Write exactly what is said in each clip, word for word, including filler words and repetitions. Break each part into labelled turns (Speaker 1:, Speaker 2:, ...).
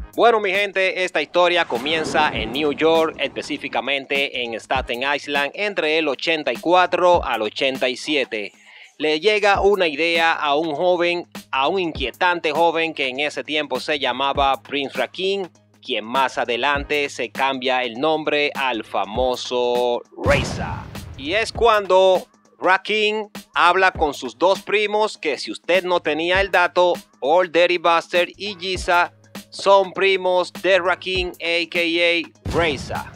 Speaker 1: Bueno, mi gente, esta historia comienza en New York, específicamente en Staten Island, entre el ochenta y cuatro al ochenta y siete. Le llega una idea a un joven, a un inquietante joven que en ese tiempo se llamaba Prince Rakeem, quien más adelante se cambia el nombre al famoso Reza. Y es cuando Rakeem habla con sus dos primos, que si usted no tenía el dato, Old Dirty Bastard y Giza son primos de Rakeem, a k a. Reza.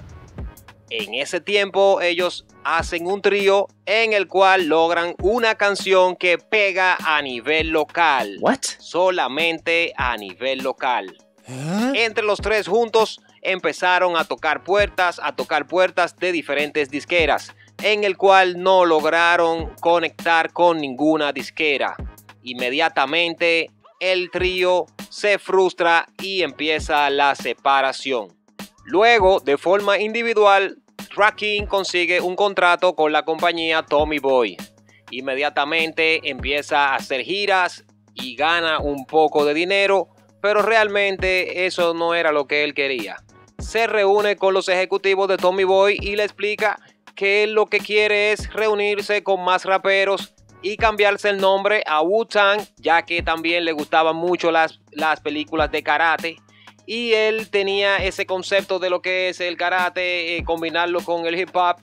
Speaker 1: En ese tiempo ellos hacen un trío en el cual logran una canción que pega a nivel local.
Speaker 2: What?
Speaker 1: Solamente a nivel local.
Speaker 2: ¿Eh?
Speaker 1: Entre los tres juntos empezaron a tocar puertas, a tocar puertas de diferentes disqueras, en el cual no lograron conectar con ninguna disquera. Inmediatamente el trío se frustra y empieza la separación. Luego, de forma individual, Rakeem consigue un contrato con la compañía Tommy Boy. Inmediatamente empieza a hacer giras y gana un poco de dinero, pero realmente eso no era lo que él quería. Se reúne con los ejecutivos de Tommy Boy y le explica que él lo que quiere es reunirse con más raperos y cambiarse el nombre a Wu-Tang, ya que también le gustaban mucho las, las películas de karate. Y él tenía ese concepto de lo que es el karate, eh, combinarlo con el hip hop,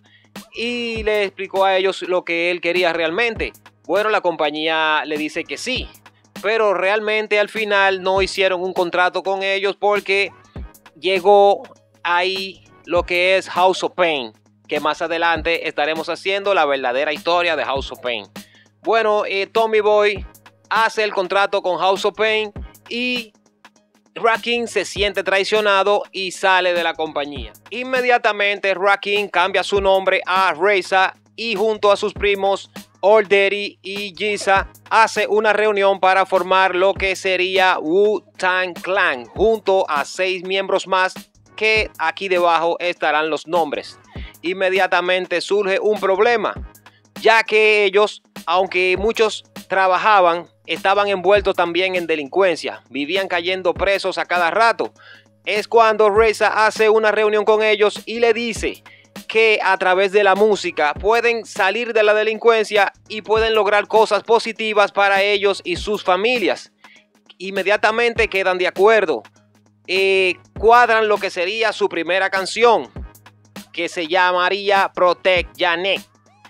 Speaker 1: y le explicó a ellos lo que él quería realmente. Bueno, la compañía le dice que sí, pero realmente al final no hicieron un contrato con ellos porque llegó ahí lo que es House of Pain, que más adelante estaremos haciendo la verdadera historia de House of Pain. Bueno, eh, Tommy Boy hace el contrato con House of Pain y Rakeem se siente traicionado y sale de la compañía. Inmediatamente Rakeem cambia su nombre a Reza y junto a sus primos Old Dirty y Giza hace una reunión para formar lo que sería Wu-Tang Clan, junto a seis miembros más que aquí debajo estarán los nombres. Inmediatamente surge un problema, ya que ellos, aunque muchos trabajaban, estaban envueltos también en delincuencia, vivían cayendo presos a cada rato. Es cuando Reza hace una reunión con ellos y le dice que a través de la música pueden salir de la delincuencia y pueden lograr cosas positivas para ellos y sus familias. Inmediatamente quedan de acuerdo, eh, cuadran lo que sería su primera canción, que se llamaría Protect Your Neck.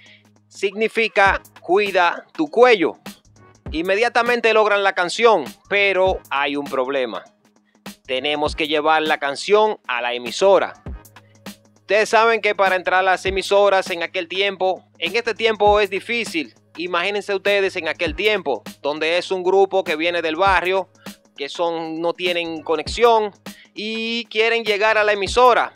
Speaker 1: Significa cuida tu cuello. Inmediatamente logran la canción, pero hay un problema. Tenemos que llevar la canción a la emisora. Ustedes saben que para entrar a las emisoras en aquel tiempo, en este tiempo es difícil. Imagínense ustedes en aquel tiempo, donde es un grupo que viene del barrio, que son, no tienen conexión y quieren llegar a la emisora.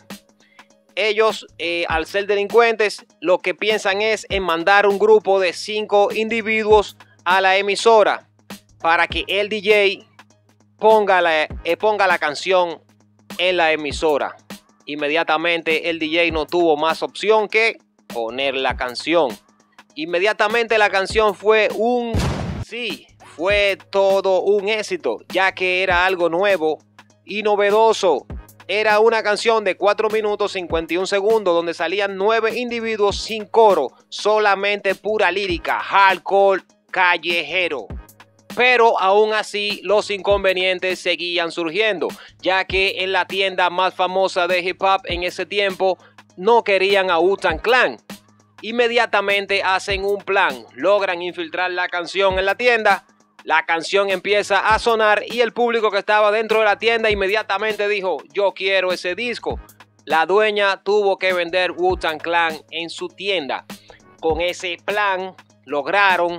Speaker 1: Ellos, eh, al ser delincuentes, lo que piensan es en mandar un grupo de cinco individuos a la emisora para que el D J ponga la, eh, ponga la canción en la emisora. Inmediatamente el D J no tuvo más opción que poner la canción. Inmediatamente la canción fue un sí, fue todo un éxito, ya que era algo nuevo y novedoso. Era una canción de cuatro minutos cincuenta y un segundos donde salían nueve individuos sin coro, solamente pura lírica, hardcore, callejero. Pero aún así los inconvenientes seguían surgiendo, ya que en la tienda más famosa de hip hop en ese tiempo no querían a Wu-Tang Clan. Inmediatamente hacen un plan, logran infiltrar la canción en la tienda. La canción empieza a sonar y el público que estaba dentro de la tienda inmediatamente dijo: yo quiero ese disco. La dueña tuvo que vender Wu-Tang Clan en su tienda. Con ese plan lograron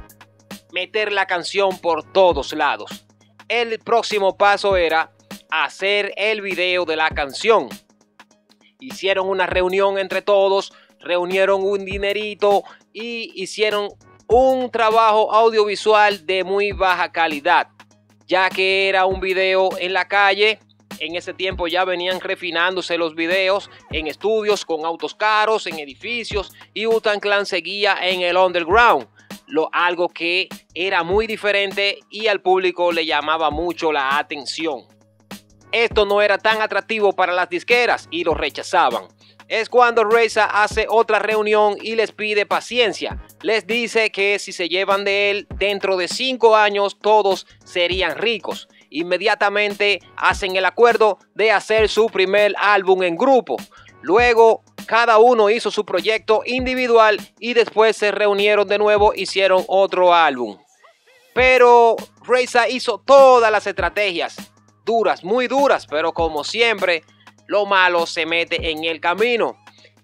Speaker 1: meter la canción por todos lados. El próximo paso era hacer el video de la canción. Hicieron una reunión entre todos, reunieron un dinerito y hicieron un trabajo audiovisual de muy baja calidad, ya que era un video en la calle. En ese tiempo ya venían refinándose los videos en estudios con autos caros, en edificios, y Wu-Tang Clan seguía en el underground, lo, algo que era muy diferente y al público le llamaba mucho la atención. esto no era tan atractivo para las disqueras y lo rechazaban. Es cuando Reza hace otra reunión y les pide paciencia. Les dice que si se llevan de él, dentro de cinco años todos serían ricos. Inmediatamente hacen el acuerdo de hacer su primer álbum en grupo. Luego cada uno hizo su proyecto individual y después se reunieron de nuevo, hicieron otro álbum. Pero Reza hizo todas las estrategias, duras, muy duras, pero como siempre, lo malo se mete en el camino.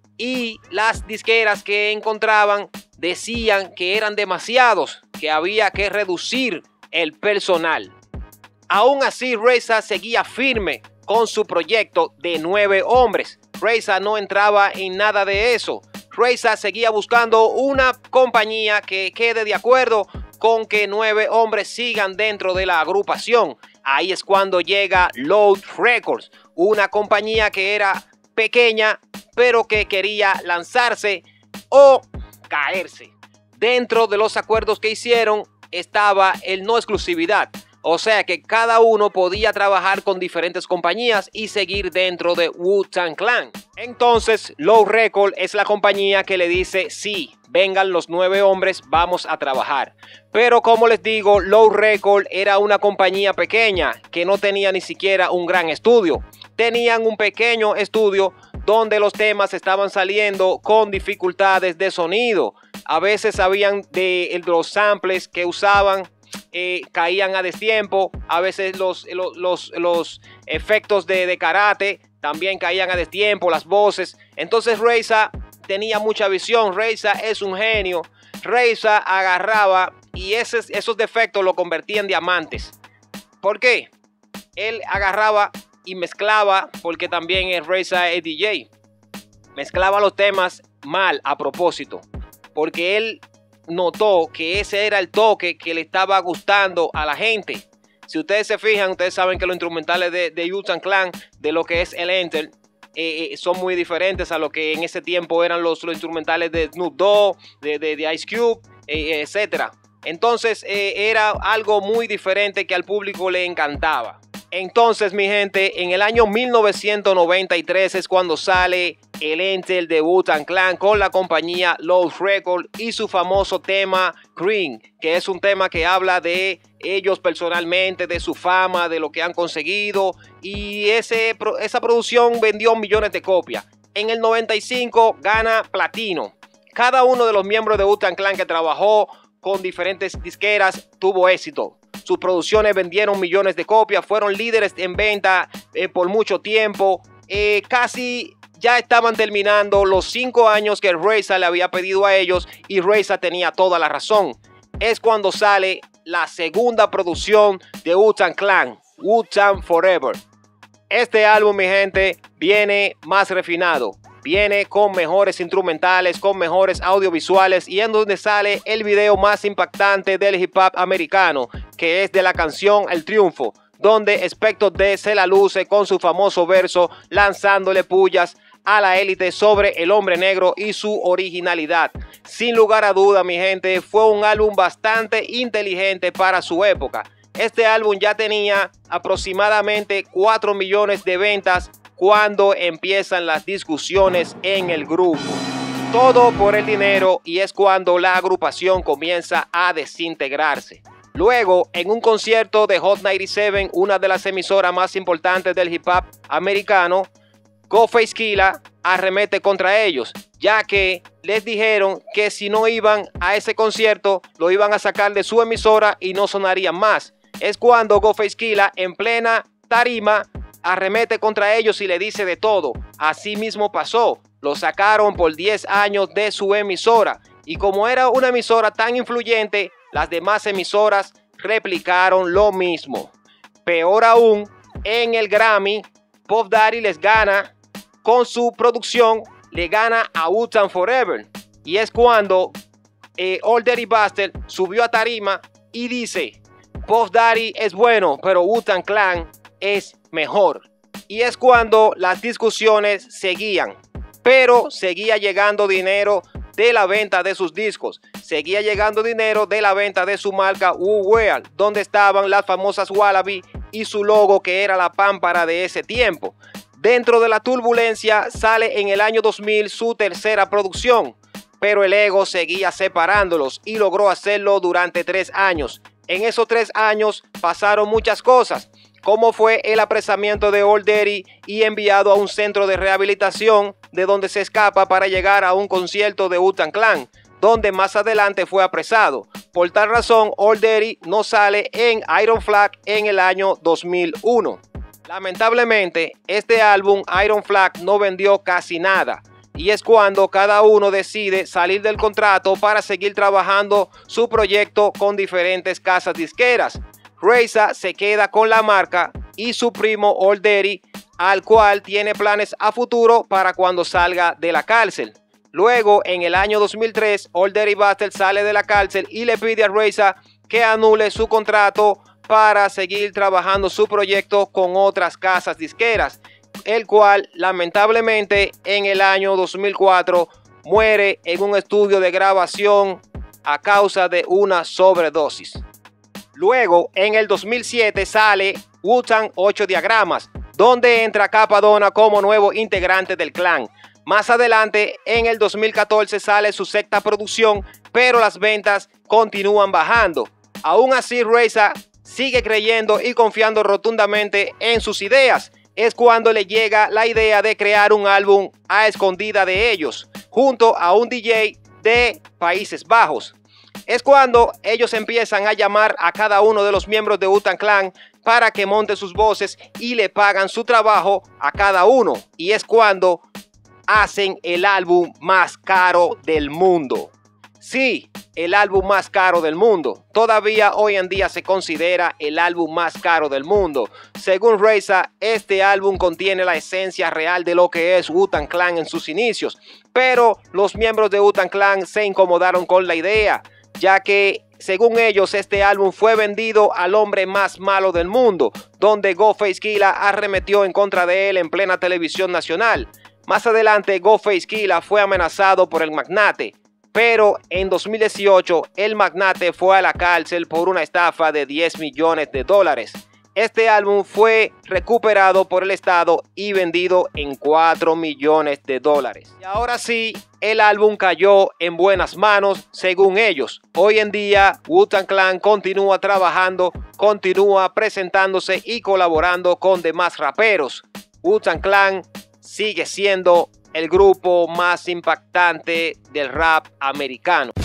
Speaker 1: Y las disqueras que encontraban decían que eran demasiados, que había que reducir el personal. Aún así, Reza seguía firme con su proyecto de nueve hombres. Reza no entraba en nada de eso. Reza seguía buscando una compañía que quede de acuerdo con que nueve hombres sigan dentro de la agrupación. Ahí es cuando llega Loud Records, una compañía que era pequeña, pero que quería lanzarse o caerse. Dentro de los acuerdos que hicieron estaba el no exclusividad. O sea que cada uno podía trabajar con diferentes compañías y seguir dentro de Wu-Tang Clan. Entonces, Loud Records es la compañía que le dice, sí, vengan los nueve hombres, vamos a trabajar. Pero como les digo, Loud Records era una compañía pequeña que no tenía ni siquiera un gran estudio. Tenían un pequeño estudio donde los temas estaban saliendo con dificultades de sonido. A veces habían de los samples que usaban Eh, caían a destiempo, a veces los, los, los, los efectos de, de karate también caían a destiempo, las voces. Entonces Reza tenía mucha visión. Reza es un genio. Reza agarraba y esos, esos defectos lo convertía en diamantes. ¿Por qué? Él agarraba y mezclaba, porque también Reza es D J, mezclaba los temas mal a propósito, porque él notó que ese era el toque que le estaba gustando a la gente. Si ustedes se fijan, ustedes saben que los instrumentales de, de Wu-Tang Clan, de lo que es el Enter, eh, eh, son muy diferentes a lo que en ese tiempo eran los, los instrumentales de Snoop Dogg, de, de, de Ice Cube, eh, etcétera. Entonces eh, era algo muy diferente que al público le encantaba. Entonces, mi gente, en el año mil novecientos noventa y tres es cuando sale el Enter de Wu-Tang Clan con la compañía Loud Records y su famoso tema Green, que es un tema que habla de ellos personalmente, de su fama, de lo que han conseguido, y ese, esa producción vendió millones de copias. En el noventa y cinco gana platino. Cada uno de los miembros de Wu-Tang Clan que trabajó con diferentes disqueras tuvo éxito. Sus producciones vendieron millones de copias, fueron líderes en venta eh, por mucho tiempo. Eh, casi ya estaban terminando los cinco años que Reza le había pedido a ellos y Reza tenía toda la razón. Es cuando sale la segunda producción de Wu-Tang Clan, Wu-Tang Forever. Este álbum, mi gente, viene más refinado. Viene con mejores instrumentales, con mejores audiovisuales y en donde sale el video más impactante del hip hop americano, que es de la canción El Triunfo, donde Expecto D se la luce con su famoso verso lanzándole pullas a la élite sobre el hombre negro y su originalidad. Sin lugar a duda, mi gente, fue un álbum bastante inteligente para su época. Este álbum ya tenía aproximadamente cuatro millones de ventas cuando empiezan las discusiones en el grupo. Todo por el dinero, y es cuando la agrupación comienza a desintegrarse. Luego, en un concierto de Hot noventa y siete, una de las emisoras más importantes del hip hop americano, Ghostface Killah arremete contra ellos, ya que les dijeron que si no iban a ese concierto, lo iban a sacar de su emisora y no sonarían más. Es cuando Ghostface Killah, en plena tarima, arremete contra ellos y le dice de todo. Así mismo pasó, lo sacaron por diez años de su emisora, y como era una emisora tan influyente, las demás emisoras replicaron lo mismo. Peor aún, en el Grammy, Puff Daddy les gana con su producción, le gana a Wu-Tang Forever, y es cuando eh, Old Dirty Bastard subió a tarima y dice: Puff Daddy es bueno, pero Wu-Tang Clan es mejor. Y es cuando las discusiones seguían, pero seguía llegando dinero de la venta de sus discos, seguía llegando dinero de la venta de su marca Wu Wear, donde estaban las famosas Wallaby y su logo, que era la pámpara de ese tiempo. Dentro de la turbulencia sale en el año dos mil su tercera producción, pero el ego seguía separándolos y logró hacerlo durante tres años. En esos tres años pasaron muchas cosas, como fue el apresamiento de Old Dirty y enviado a un centro de rehabilitación, de donde se escapa para llegar a un concierto de Wu-Tang Clan, donde más adelante fue apresado. Por tal razón, Old Dirty no sale en Iron Flag en el año dos mil uno. Lamentablemente, este álbum Iron Flag no vendió casi nada, y es cuando cada uno decide salir del contrato para seguir trabajando su proyecto con diferentes casas disqueras. RZA se queda con la marca y su primo Old Dirty, al cual tiene planes a futuro para cuando salga de la cárcel. Luego, en el año dos mil tres, Old Dirty Bastard sale de la cárcel y le pide a RZA que anule su contrato para seguir trabajando su proyecto con otras casas disqueras, el cual lamentablemente en el año dos mil cuatro muere en un estudio de grabación a causa de una sobredosis. Luego, en el dos mil siete sale Wu-Tang ocho Diagramas, donde entra Cappadonna como nuevo integrante del clan. Más adelante, en el dos mil catorce, sale su sexta producción, pero las ventas continúan bajando. Aún así, RZA sigue creyendo y confiando rotundamente en sus ideas. Es cuando le llega la idea de crear un álbum a escondida de ellos, junto a un D J de Países Bajos. Es cuando ellos empiezan a llamar a cada uno de los miembros de Wu-Tang Clan para que monte sus voces y le pagan su trabajo a cada uno. Y es cuando hacen el álbum más caro del mundo. Sí, el álbum más caro del mundo. Todavía hoy en día se considera el álbum más caro del mundo. Según RZA, este álbum contiene la esencia real de lo que es Wu-Tang Clan en sus inicios. Pero los miembros de Wu-Tang Clan se incomodaron con la idea, ya que según ellos este álbum fue vendido al hombre más malo del mundo, donde Ghostface Killah arremetió en contra de él en plena televisión nacional. Más adelante, Ghostface Killah fue amenazado por el magnate, pero en dos mil dieciocho el magnate fue a la cárcel por una estafa de diez millones de dólares. Este álbum fue recuperado por el Estado y vendido en cuatro millones de dólares. Y ahora sí, el álbum cayó en buenas manos, según ellos. Hoy en día, Wu-Tang Clan continúa trabajando, continúa presentándose y colaborando con demás raperos. Wu-Tang Clan sigue siendo el grupo más impactante del rap americano.